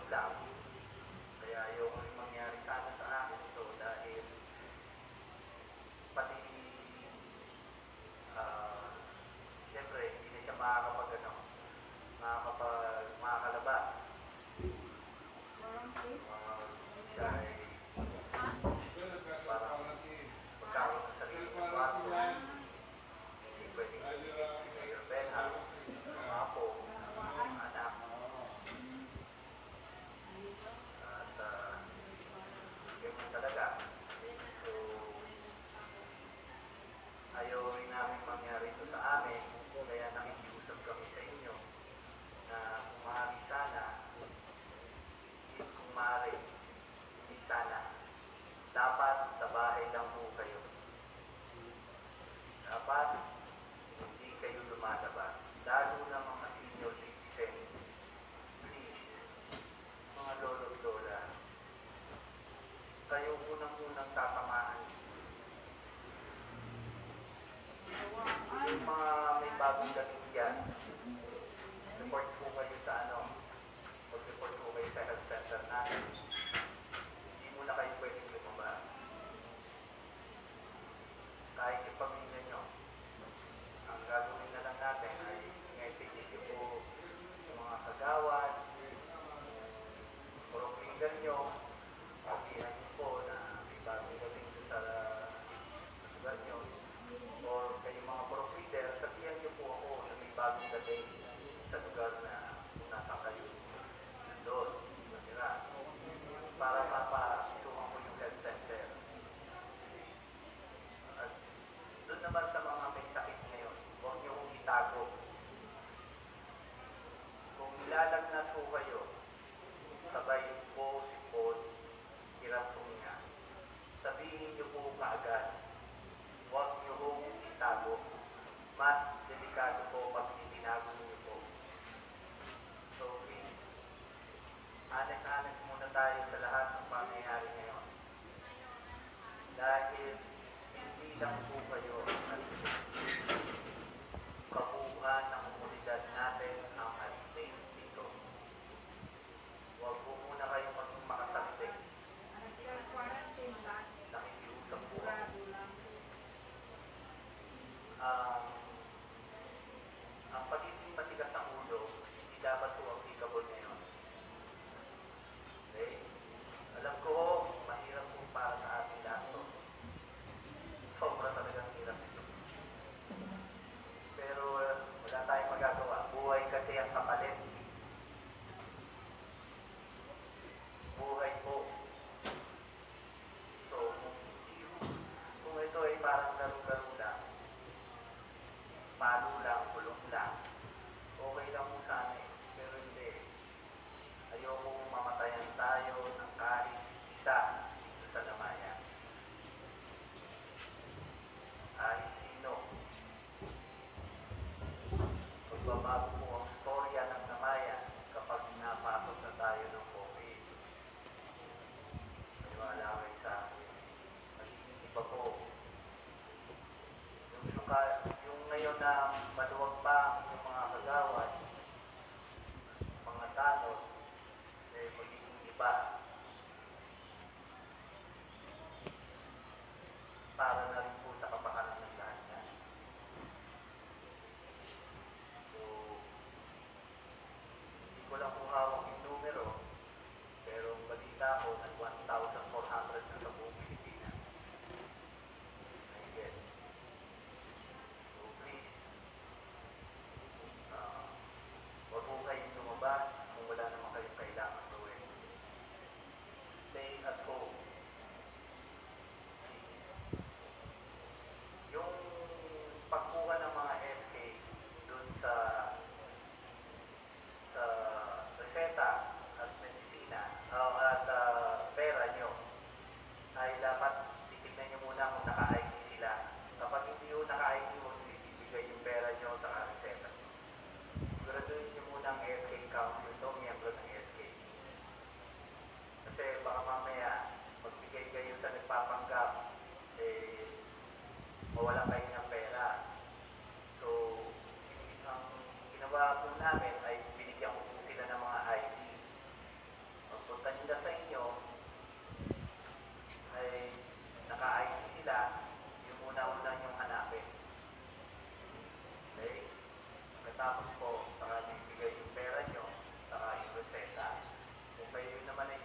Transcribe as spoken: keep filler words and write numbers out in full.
lang. Kaya yung mangyari sana sa akin ito dahil pati uh, siyempre hindi na siya makakapag ano, makakapag makakalaba. Uh, siya ay parang pagkaroon ng sarili ng bago, hindi pwedeng ibigay sa iyo pera, mga apo, anak. At uh, ganyan talaga. So, ayaw rin namin mangyari ito sa amin, kaya nakikiusap kami sa inyo na kung maaari sana, kung maaari, hindi sana, dapat sa bahay lang po kayo. Dapat hindi kayo lumalabas. Lalo na mga senior citizen. Please, mga lolo at lola, kayo unang-unang tatamaan. Yung mga may bagong dating dyan, report po kayo sa ano, mag-report po kayo sa health center natin. Hindi mo na kayo pwedeng lumabas. Kahit yung pamilya nyo, ang gagawin na lang natin ay i-message po yung mga kagawad, purokligan nyo, sabihan nyo po na may bagong dating sa lugar nyo, or kayo mga puroklider, sabihan nyo po ako na may bagong dating sa lugar na nasa kayo doon, matira, para mapasukan ko yung health center. At doon naman sa mga may sakit ngayon, huwag nyo kong itago. Kung ilalagnat po kayo, sabay po si Paul, hirap po niya, sabihin nyo po kaagad, huwag nyo kong itago. Mas delikado po pag itinago nyo po. So please, honest-honest muna tayo sa lahat ng pangyayari ngayon. Dahil hindi lang po kayo at kabuuan ng komunidad natin ang at-stake dito. Huwag po muna kayo maging makasakit. Nakikiusap po ako. Um, ang pagiging matigas ng ulo, hindi dapat po applicable ngayon. Okay? Alam ko, mahirap po para sa ating lahat to. Sobra talagang hirap ito. Pero uh, wala tayong magagawa. Buhay kasi ang kapalit. Buhay po. So, kung, kung ito ay parang laro-laro lang, palo lang, kulong lang, okay lang po sana eh. Pero hindi. Ayoko mamatayan tayo ng kahit isa sa Namaya. Kahit sino. Magbabago po ang storya ng Namaya kapag napasok na tayo ng COVID. Maniwala kayo sa akin. Magiging iba po. Yung, yung, yung ngayon na maluwag pa yung mga kagawad, mga tanod, eh, magiging iba. Para na rin po sa kapakanan ng lahat na. So, hindi ko lang po hawak yung numero, pero balita ko ng one thousand four hundred na sa buong Pilipinas. I guess. So, please, uh, huwag po kayong lumabas kung wala naman kayong kailangan gawin. Stay at home. Yung pagkuha ng mga F K doon sa sa reseta at medisina uh, at uh, pera nyo ay dapat titignan nyo muna kung naka-I D sila. Kapag hindi yung naka-I D mo, ibibigay yung pera nyo sa reseta. Siguraduhin nyo muna ang F K count ito, miyembro ng F K. Kasi baka mamaya magbigay kayo sa nagpapanggap, eh, mawala kayo ng pera. So, ang ginawa po namin ay binigyan ko po sila ng mga I D. pagkatapos po, saka bibigay yung pera nyo, saka yung reseta. Kung kayo naman ay